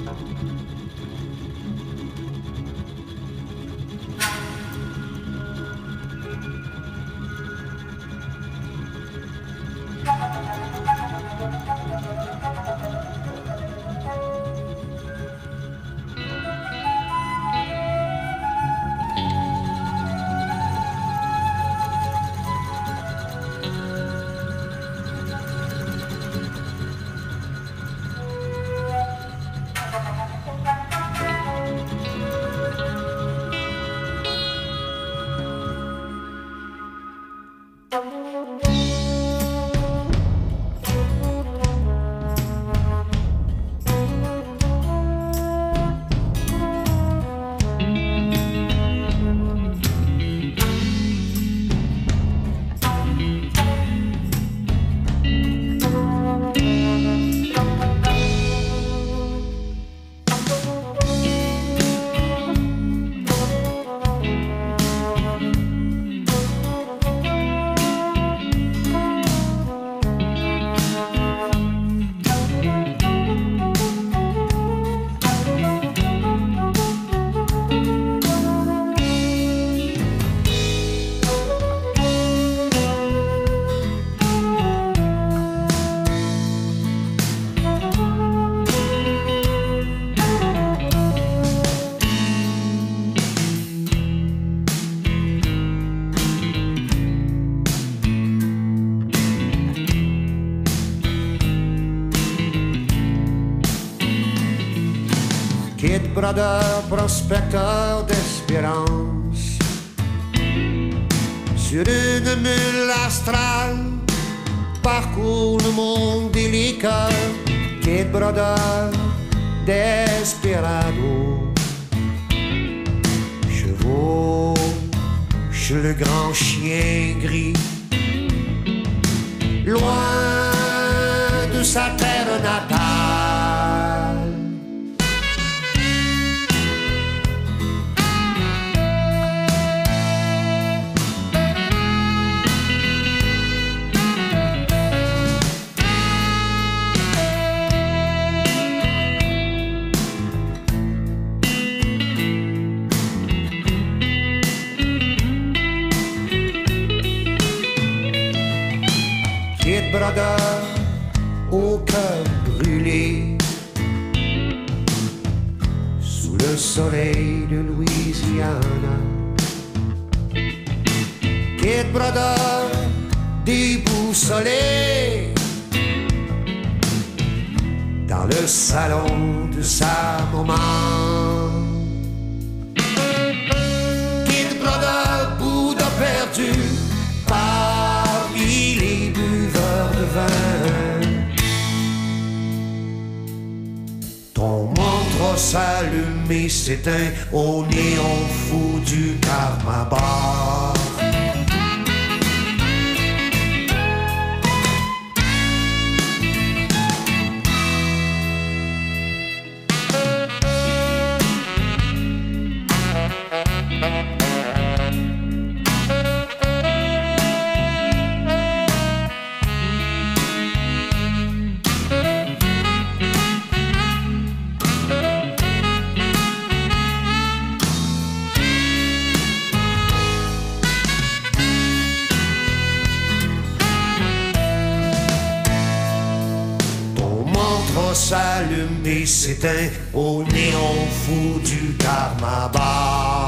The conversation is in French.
Kid Brother, prospecteur d'espérance, sur une mule astrale, parcourt le monde délicat. Kid Brother, desperado, chevauche le grand chien gris, loin de sa terre natale. Kid Brother, au cœur brûlé, sous le soleil de Louisiana. Kid Brother, déboussolé, dans le salon de sa maman. Kid Brother, Bouddha perdu, parmi les buveurs de vin. Ton montre s'allume s'éteint au néon fou du Karma Bar. S'allume et s'éteint au néon fou du Karma Bar.